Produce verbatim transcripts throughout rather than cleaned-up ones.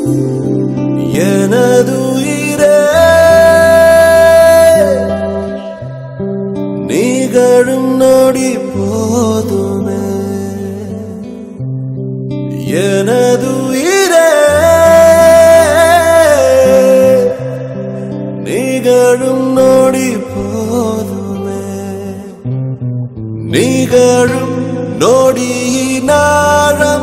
Enadhuyirae Nigalum nodi podume Enadhuyirae Nigalum nodi podume Nigalum nodi naram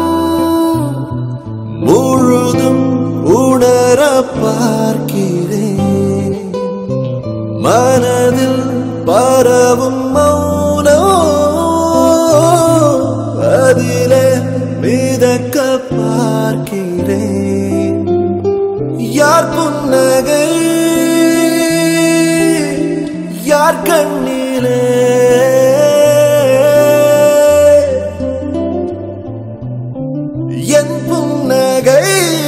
முழுதும் உணர பார்க்கிறேன் மனதில் பரவும் மௌனம் அதிலே மிதக்க பார்க்கிறேன் யார் புன்னகை யார் கண்ணிலே என் புன்னகை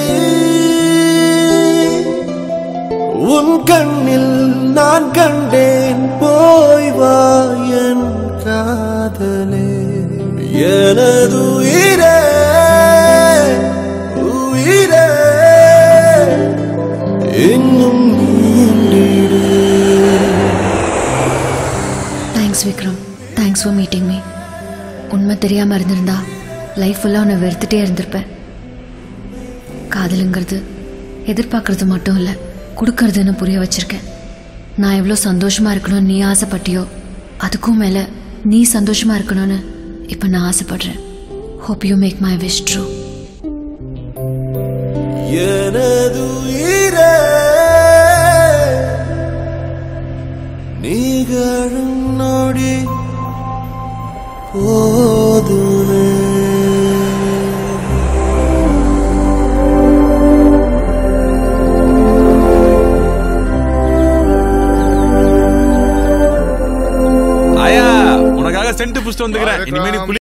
உன் கண்ணில் நான் கண்டேன் போய் வா என் காதலே எனதுயிரே உயிரே இன்னும் நீண்டிடு. Thanks Vikram, thanks for meeting me. உண்மை தெரியாம இருந்திருந்தா லைஃப் ஃபுல்லாக உன்னை வெறுத்துட்டே இருந்திருப்பேன். காதலுங்கிறது எதிர்பார்க்கறது மட்டும் இல்லை, கொடுக்கறதுன்னு புரிய வச்சிருக்கேன். நான் எவ்வளோ சந்தோஷமா இருக்கணும்னு நீ ஆசைப்பட்டியோ அதுக்கும் மேலே நீ சந்தோஷமா இருக்கணும்னு இப்போ நான் ஆசைப்படுறேன். Hope you make my wish true. எனதுயிரே நிகழும் நொடி போதுமே. ஆயா உனக்காக சென்ட் புடிச்சிட்டு வந்துக்கிறேன். இனிமே நீ